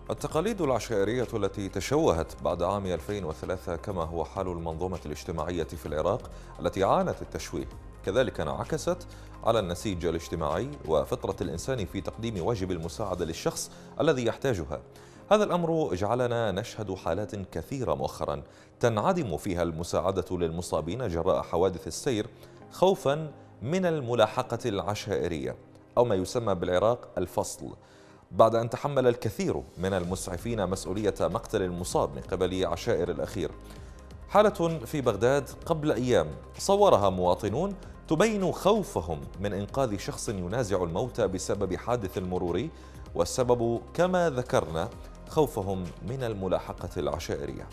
التقاليد العشائرية التي تشوهت بعد عام 2003 كما هو حال المنظومة الاجتماعية في العراق التي عانت التشويه، كذلك انعكست على النسيج الاجتماعي وفطرة الإنسان في تقديم واجب المساعدة للشخص الذي يحتاجها. هذا الأمر جعلنا نشهد حالات كثيرة مؤخرا تنعدم فيها المساعدة للمصابين جراء حوادث السير خوفا من الملاحقة العشائرية أو ما يسمى بالعراق الفصل، بعد أن تحمل الكثير من المسعفين مسؤولية مقتل المصاب من قبل عشائر الأخير. حالة في بغداد قبل أيام صورها مواطنون تبين خوفهم من إنقاذ شخص ينازع الموت بسبب حادث مروري، والسبب كما ذكرنا خوفهم من الملاحقة العشائرية.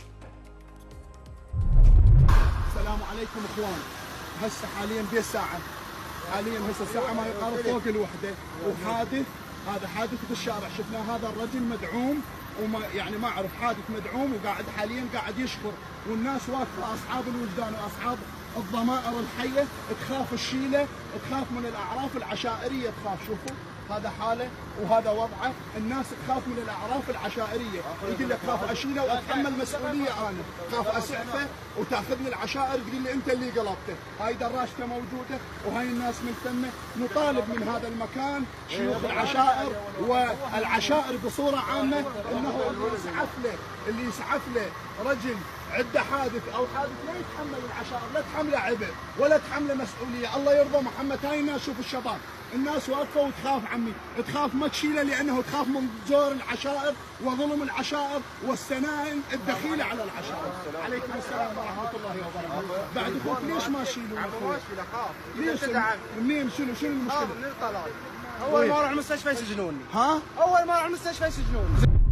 السلام عليكم اخوان. هسه حاليا بالساعة هسه الساعة ما يقارب فوق الوحدة، وحادث هذا حادث بالشارع. شفنا هذا الرجل مدعوم وما يعني ما اعرف حادث مدعوم، وقاعد حاليا قاعد يشكر، والناس واقفه اصحاب الوجدان واصحاب الضمائر الحيه تخاف الشيله، تخاف من الاعراف العشائريه، تخاف. شوفوا هذا حاله وهذا وضعه، الناس تخاف من الاعراف العشائريه، يقول لك خاف اشيله واتحمل مسؤوليه، انا خاف اسعفه وتاخذني العشائر تقول لي انت اللي قلبته. هاي دراجته موجوده وهاي الناس من ثمه. نطالب من هذا المكان شيوخ العشائر والعشائر بصوره عامه انه اللي يسعف له رجل عنده حادث او حادث لا يتحمل العشائر، لا تحمله عبء ولا تحمله مسؤوليه. الله يرضى محمد. هاي الناس، شوف الشباب، الناس واقفه وتخاف عمي، تخاف ما تشيله لانه تخاف من زور العشائر وظلم العشائر والسنائن الدخيله على العشائر. عليكم السلام ورحمه الله وبركاته. بعد اخوك ليش ما تشيلون؟ ما اشيله، خاف. ليش؟ منين؟ شنو المشكله؟ من الطلاق. اول ما اروح المستشفى يسجنوني. ها؟ اول ما اروح المستشفى يسجنوني.